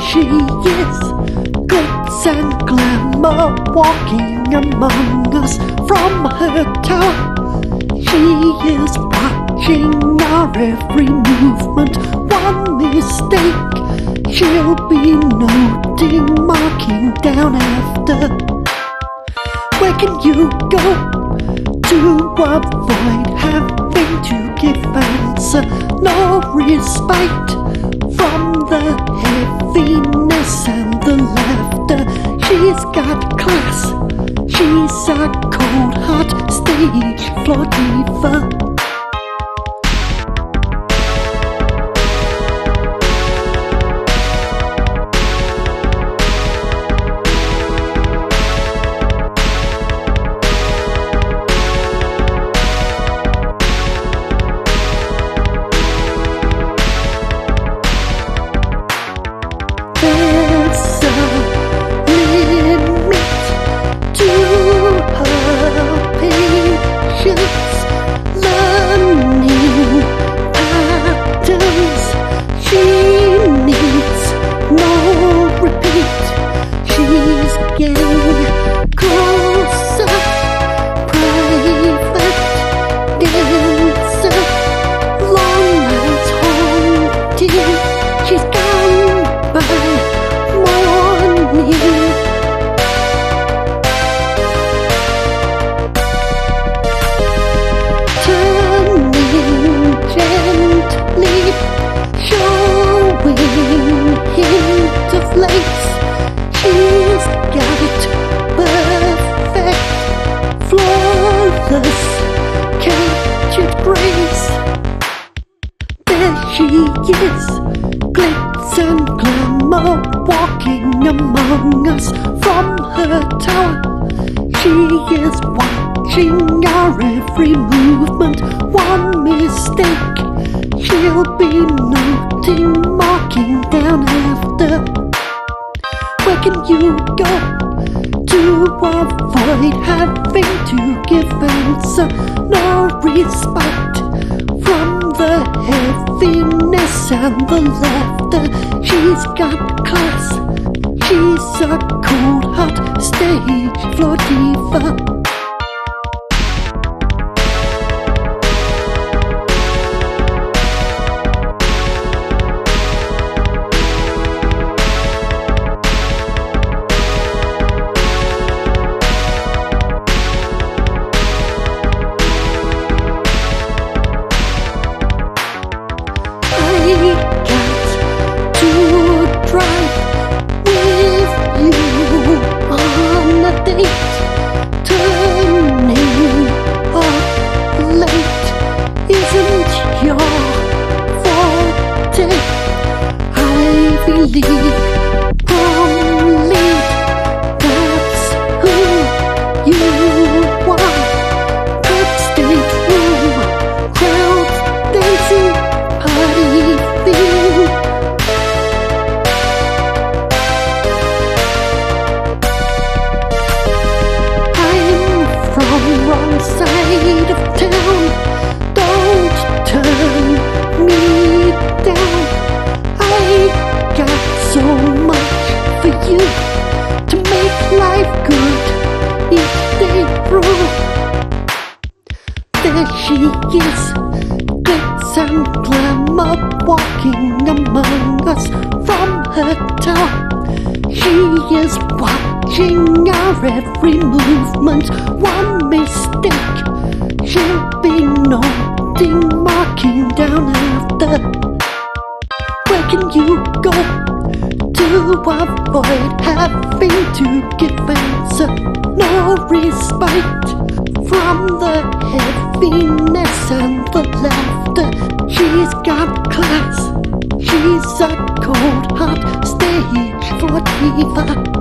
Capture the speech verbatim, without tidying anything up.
she is, glitz and glamour, walking among us from her tower. She is watching our every movement. One mistake she'll be noting, marking down after. Where can you go to avoid having to give answer? No respite from the heaviness and the laughter. She's got class, she's a cold heart stage floor diva. There's a limit to her patience, learning patterns. She needs no repeat. She's getting closer, private dancer, long nights haunting. She's gone by morning. Turning gently, showing hint of lace. She's got it perfect, flawless, captured grace. There she is, glitz and glamour, walking among us from her tower. She is watching our every movement. One mistake she'll be noting, marking down after. Where can you go to avoid having to give answer? No respite from the heaviness and the laughter. She's got class, she's a cold heart stage floor diva. I got to drive with you on a date. Turning up late isn't your forte. I believe wrongly that's who you are. Backstage room, crowd dancing, party feel. I'm from wrong side of town. Don't turn me down. I got so much for you to make life good each day through. There she is, glitz and glamour, walking among us from her tower. She is watching our every movement. One mistake she'll be noting, marking down after. Where can you go to avoid having to give answer? No respite from the heaviness and the laughter. She's got class, she's a cold heart stage floor diva.